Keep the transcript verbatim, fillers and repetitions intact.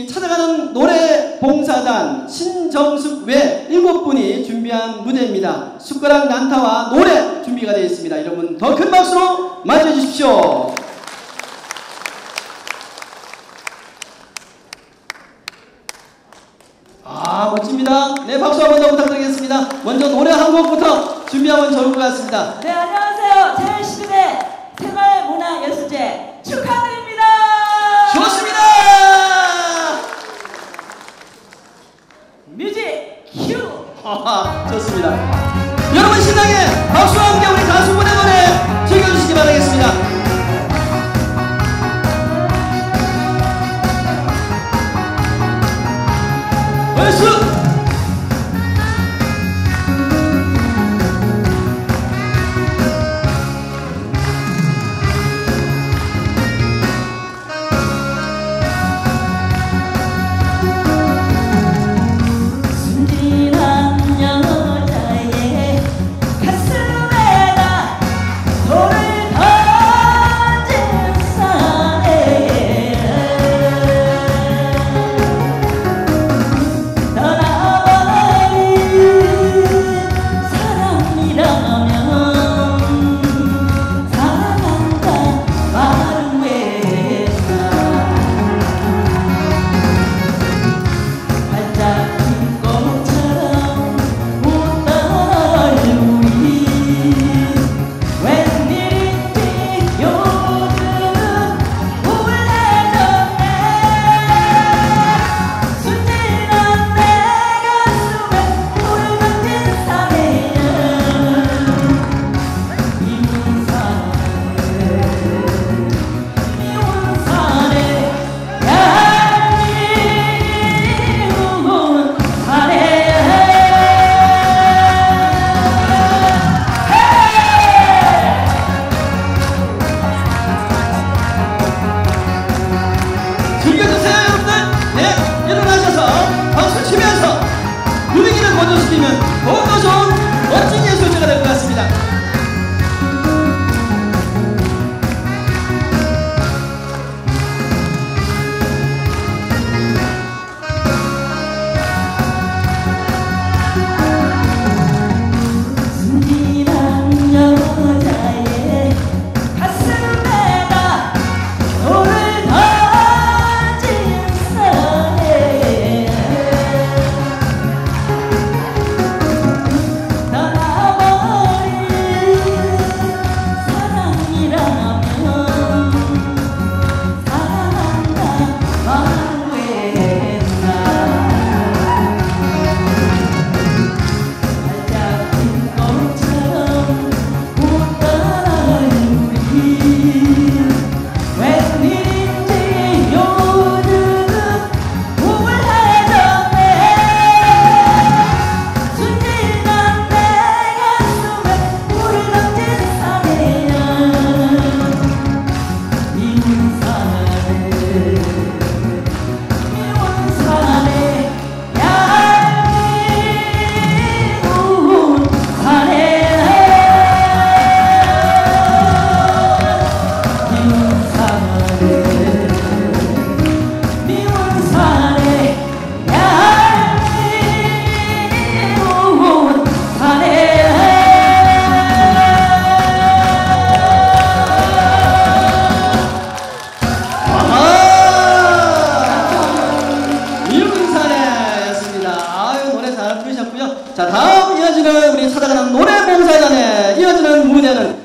찾아가는 노래봉사단 신정숙 외 일곱 분이 준비한 무대입니다. 숟가락 난타와 노래 준비가 되어 있습니다. 여러분 더 큰 박수로 맞이해주십시오. 아, 멋집니다. 네, 박수 한 번 더 부탁드리겠습니다. 먼저 노래 한 곡부터 준비하면 좋을 것 같습니다. 네, 안녕하세요. 제십이 대 새마을문화예술제 축하드립니다. 좋습니다. 뮤직 큐. 하하, 좋습니다. 여러분 신나게 박수와 함께 우리 가수분의 노래 즐겨주시기 바라겠습니다. 박수! 보여주시면 더욱더 좋은 멋진 예술제가 될 것 같습니다. 순진한 여자의 가슴에다 돌을 던진 사랑에 떠나버린 사랑이라면 사랑한다 말을 했나. 발잡힌 꽃처럼 웃던 우리 웬일인지 요즘 우울해졌네. 순진한 내 가슴에 불을 던진 사내야 미운 사내 미운 사내 얄미운 사내 미운 사내 미운 사내 얄미운 사내. 아하! 미운 사내였습니다. 아유, 노래 잘 부르셨고요. 자, 다음 이어지는 우리 찾아가는 노래봉사단에 이어지는 무대는